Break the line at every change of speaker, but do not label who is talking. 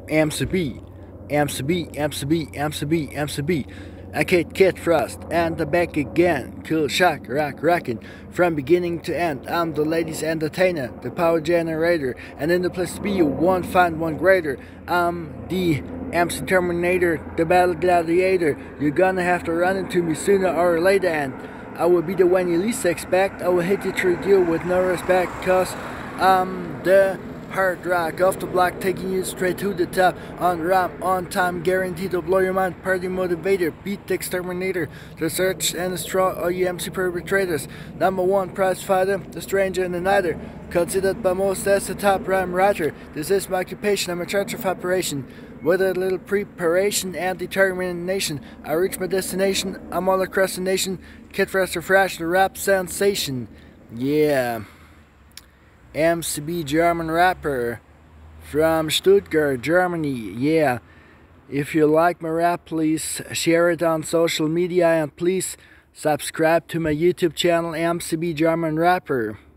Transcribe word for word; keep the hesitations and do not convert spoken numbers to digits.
M C B, M C B, M C B, M C B, M C B. I Kid Kid Frost, and the back again. Cool shock, rock, rockin', from beginning to end. I'm the ladies' entertainer, the power generator, and in the place to be you won't find one greater. I'm the M C Terminator, the battle gladiator. You're gonna have to run into me sooner or later, and I will be the one you least expect. I will hit you through you with no respect, cause I'm the hard rock off the block, taking you straight to the top. On rap, on time, guaranteed to blow your mind. Party motivator, beat the exterminator, the search and destroy all you M C perpetrators. Number one prize fighter, the stranger and the nighter, considered by most as the top rhyme writer. This is my occupation, I'm in charge of operation. With a little preparation and determination, I reach my destination. I'm all across the nation. Kid Frost Fresh, the rap sensation. Yeah. M C B German rapper from Stuttgart, Germany. Yeah. If you like my rap, please share it on social media and please subscribe to my YouTube channel, M C B German Rapper.